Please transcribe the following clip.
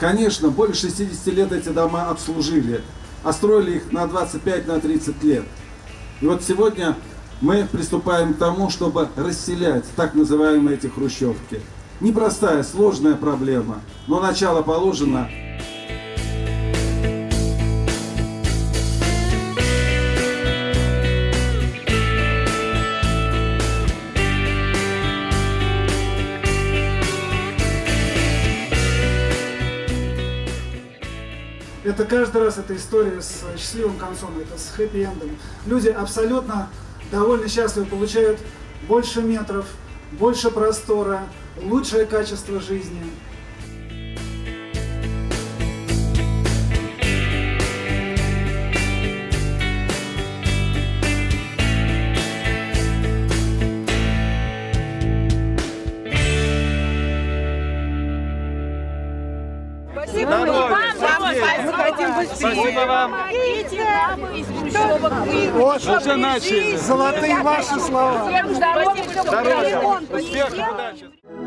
Конечно, более 60 лет эти дома обслужили, а строили их на 25-30 лет. И вот сегодня мы приступаем к тому, чтобы расселять так называемые эти хрущевки. Непростая, сложная проблема, но начало положено. Это каждый раз эта история с счастливым концом, это с хэппи-эндом. Люди абсолютно довольно счастливы, получают больше метров, больше простора, лучшее качество жизни. Спасибо вам. Уже начали. Золотые ваши слова. Здоровья, успехов, удачи.